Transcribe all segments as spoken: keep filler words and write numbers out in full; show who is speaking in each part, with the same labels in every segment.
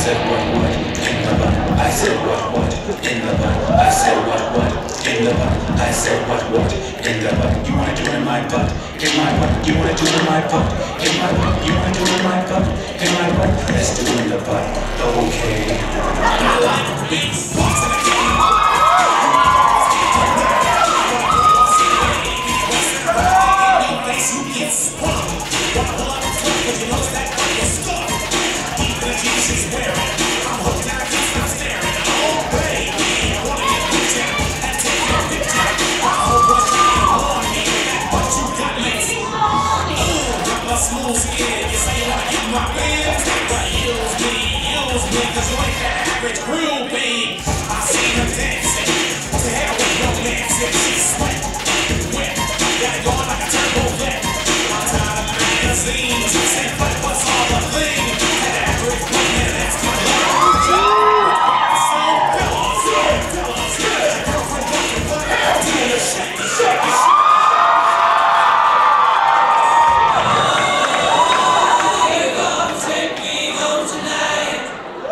Speaker 1: said what what in the butt. I said what what in the butt. I said what what in the butt. I said what what in the butt. You wanna do it in my butt? In my butt. You wanna do it in my butt? In my butt. You wanna do it in my butt? In my butt. Let's do it in the butt. Okay. I like big butts in the game. Who gets sprung? Wanna pull up a truck, but you know that gun is stuck. Deep in the jeans she's wearing. I'm hooked and I can't stop staring. Oh baby, I wanna get with you and take your picture. I hope what's going on me, but you got me. Ooh, got my smooth skin. You say you wanna get my bands, but use me, use me, cause you ain't that average groupie. I seen her dancing, to hell with romance, and she's sweat, wet, got it going like a turbo vet. Magazines, say but what's all the thing? An average woman, that's my love. So fellas, fellas, yeah, girlfriend, girlfriend, what else? Do the shake, shake, shake. You gonna take me home tonight?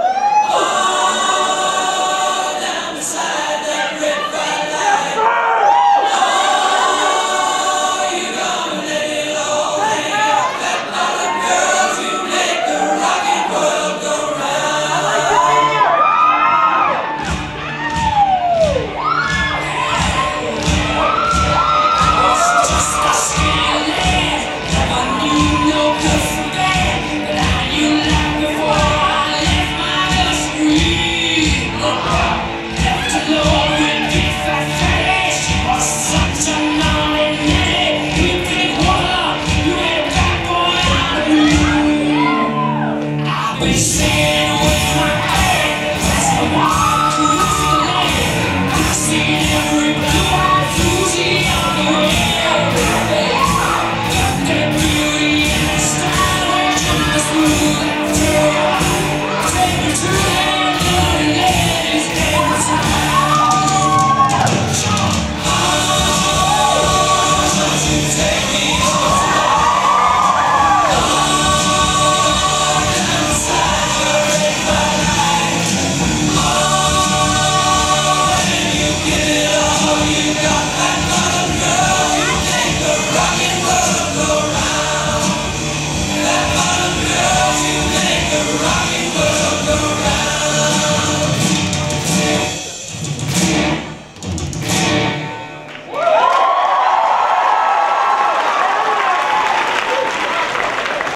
Speaker 1: Oh, down beside that red bright light. Oh, you gonna let it all hang out. That lot of girls who make the rockin' world go round. Just a skinhead, never knew no good from bad, but how you like before I left my street. Left alone with big fat face, she was such a naughty nanny. You big one, you ain't a bad boy out of me. I'll be singing.